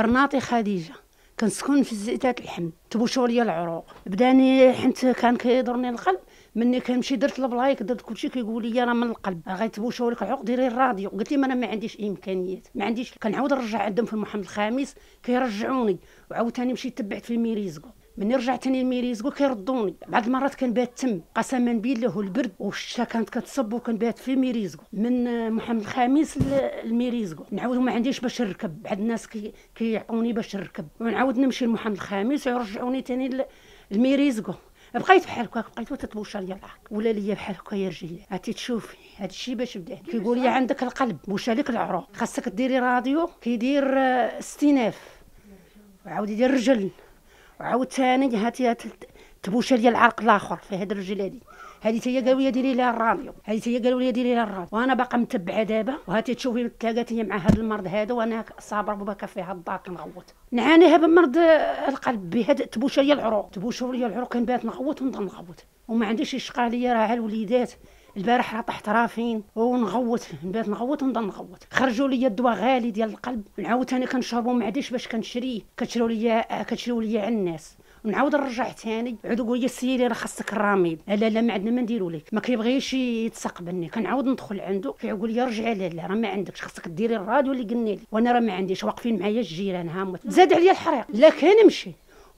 قرناطي خديجه، كنسكن في الزيتات الحمد، تبوشوا لي العروق. بداني حنت كان كيضرني القلب، مني كنمشي درت البلايك درت كلشي كيقول لي راه من القلب غيتبوشوا لك العروق، ديري الراديو. قلت لي انا ما عنديش امكانيات، ما عنديش. كنعاود نرجع عندهم في محمد الخامس كيرجعوني، وعاوتاني مشيت تبعت في ميريزكو. مني رجعت ثاني لميريزكو كيردوني. بعض المرات كنبات تم قسما بالله، البرد والشتا كانت كتصب وكنبات في ميريزكو. من محمد الخامس لميريزكو نعاود ما عنديش باش نركب، بعض الناس كيعطوني باش نركب، ونعاود نمشي لمحمد الخامس ويرجعوني ثاني لميريزكو. بقيت بحال هكاك، بقيت تتبوشر ليا العقل ولا ليا بحال هكا يا رجلي. عرفتي تشوفي هذا الشيء باش بدا كيقول لي عندك القلب بوشا لك العروق، خاصك ديري راديو. كيدير استئناف وعاود يدير الرجل، وعاود ثاني هاتي تبوشا ليا العرق الاخر في هاد الرجل. هذه هي قالوا لي ديري لها الراديو، هذه هي قالوا لي ديري لها الراديو. وانا باقا متبعه دابا، وهاتي تشوفي تلاقات هي مع هذا المرض هذا، وانا صابره وباكا فيها الدار كنغوت. نعانيها بمرض القلب بهذا تبوشا ليا العروق، تبوشا ليا العروق. كنبات نغوت ونضل نغوت وما عنديش اشقاليه. راه الوليدات البارح راه طحت رافين ونغوت، نبات نغوت ونضل نغوت. خرجوا لي الدواء غالي ديال القلب، نعاود ثاني كنشربو، ما عنديش باش كنشريه، كتشريو لي على الناس. ونعاود نرجع ثاني، عاد يقول لي السيدي راه خاصك الراميل. لا ما عندنا ما نديرو لك، ما كيبغيش يتسقبني. كنعاود ندخل عنده كيقول لي رجعي. لا راه ما عندكش، خاصك ديري الراديو اللي قلنا لي. وانا راه ما عنديش، واقفين معايا الجيران هامت. زاد عليا الحريق، لا كنمشي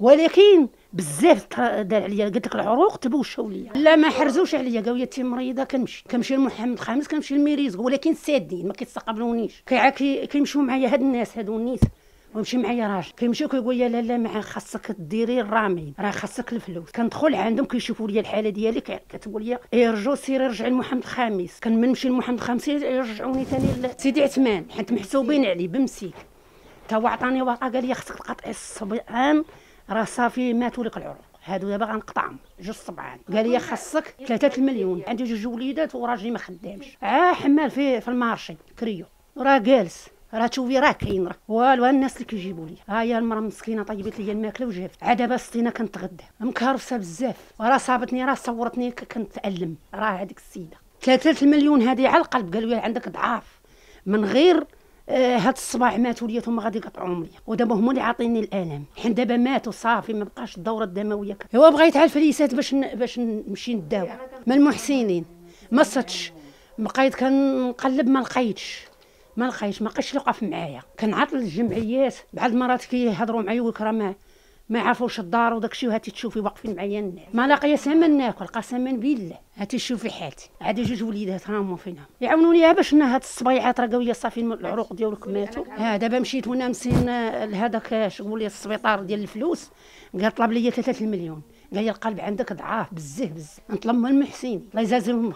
ولكن بزاف دار عليا. قلت لك العروق تبوشوا ليا، لا ما حرزوش عليا. قالوا لي انت مريضه. كنمشي لمحمد الخامس، كنمشي لميريزكو، ولكن سادين ما كيتسقبلونيش. كيمشيو معايا هاد الناس هادو النيس، ويمشي معايا راجل كيمشيو كيقول لي لا ما خاصك ديري الرامين، راه خاصك الفلوس. كندخل عندهم كيشوفوا لي الحاله ديالي، كتقول لي يرجعوا سيري رجعي لمحمد الخامس. كنمشي لمحمد الخامس يرجعوني ثاني لسيدي عثمان، حيت محسوبين عليه بمسيك. تا هو عطاني ورقه قال لي خاصك تقطعي الصبعان، راه صافي ماتوا لك العروق هادو، دابا غنقطعهم 2 صبعان. قال لي خاصك 3 المليون. عندي 2 وليدات وراجلي ما خدامش، حمال في المارشي كريو، راه جالس. راه تشوفي راه كاين، راه والو. الناس اللي كيجيبوا لي هي المراه مسكينه طيبت لي الماكله وجابت. عاد دابا سطينا كنتغدى مكرفسه بزاف، وراه صابتني، راه صورتني كنتالم. راه هذيك السيده 3 المليون هذه على القلب. قالوا لي عندك ضعاف من غير هاد الصباح ماتوا لي ثم غادي يقطعوهم لي، ودابا هما اللي عاطيني الالم. حين دابا ماتوا صافي ما بقاش الدوره الدمويه. هو بغيت على الفليسات باش نمشي نداوي من المحسنين، ما صدتش. بقيت كنقلب ما لقيتش، ما بقاش يوقف معايا. كنعطل الجمعيات، بعض المرات كيهضروا معايا ويقول ما عرفوش الدار وداكشي. وهاتي تشوفي واقفين معايا الناس، ما لاقيه سما ناكل قسما بالله. هاتي شوفي حالتي، عادي 2 وليدات راهم فينا يعاونوني باش هاد الصبيعات راه قاويه صافي العروق ديالك ماتوا. دابا مشيت وانا مسين لهذاك شغل لي السبيطار ديال الفلوس، قال طلب لي 3 المليون. قال لي القلب عندك ضعاف بزاف. نطلب من المحسنين الله يجازيهم،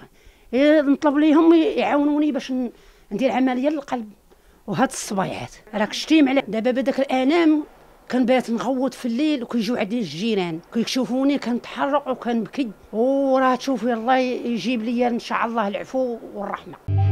نطلب ليهم يعاونوني باش ندير عمليه للقلب. وهاد الصبيعات راك شتيم على دابا بداك الالام. كنبات نغوت في الليل وكيجيو عندي الجيران كيشوفوني كنتحرق وكنبكي. وراه تشوفي الله يجيب لي ان شاء الله العفو والرحمه.